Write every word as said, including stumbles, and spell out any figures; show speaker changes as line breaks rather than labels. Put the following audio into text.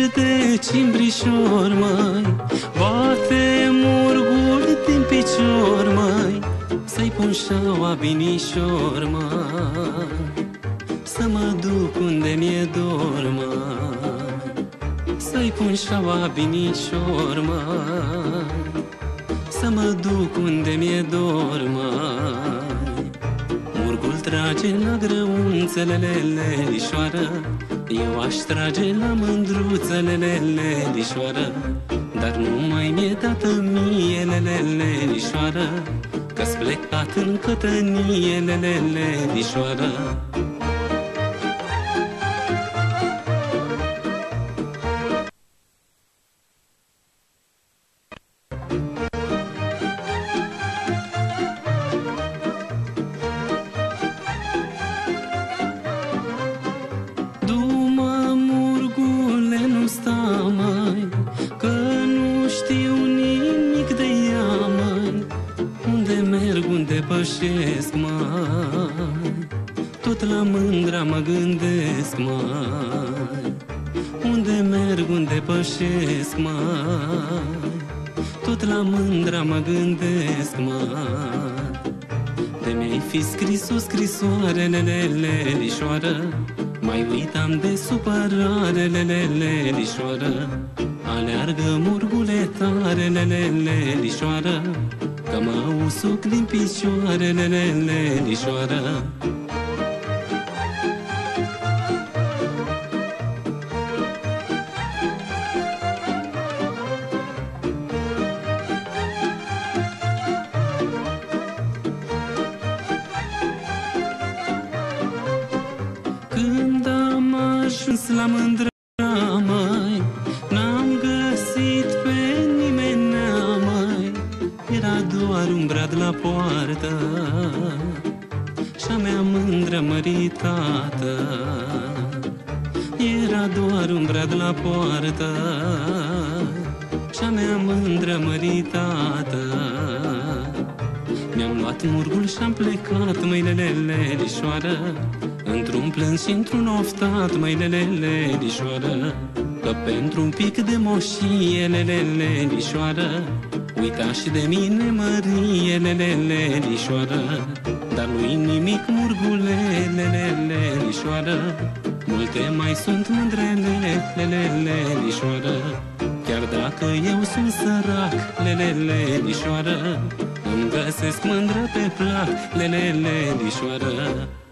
de cimbrișor, măi, bate murgul din picior, măi, să-i pun șaua binișor, măi, să mă duc unde mi-e dor, măi, să-i pun șaua binișor, măi, să mă duc unde mi-e dor, măi. Murgul trage la grăunțele lelișoară, eu aș trage la mândruțele lelișoară, dar nu mai mi-e dată mie lelișoară, că-s plecat în cătănie lelișoară. Du-mă, murgule, nu sta, măi, că nu știu nimic de ea, măi. Unde merg, unde pășesc, măi, tot la mândra mă gândesc, măi. Unde merg, unde pășesc, măi, tot la mândra mă gândesc, măi. De mi-ai fi scris o scrisoare lelișoară, mai uitam de supărare lelișoară. Aleargă, murgule, tare lelișoară, că mă usuc din picioare lelișoară. Când am ajuns la mândra, măi, n-am găsit pe nimeni, măi, era doar un brad la poartă și-a mea mândră măritată. Era doar un brad la poartă și-a mea mândră măritată. Mi-am luat murgul și-am plecat, măi, lelișoară, într-un plâns și într-un oftat, măi, lelișoară, că pentru un pic de moșie lelișoară uita și de mine mărie lelișoară. Dar nu-i nimic, murgule, lelișoară, multe mai sunt mândrele lelișoară. Chiar dacă eu sunt sărac lelișoară, îmi găsesc mândră pe plac lelișoară.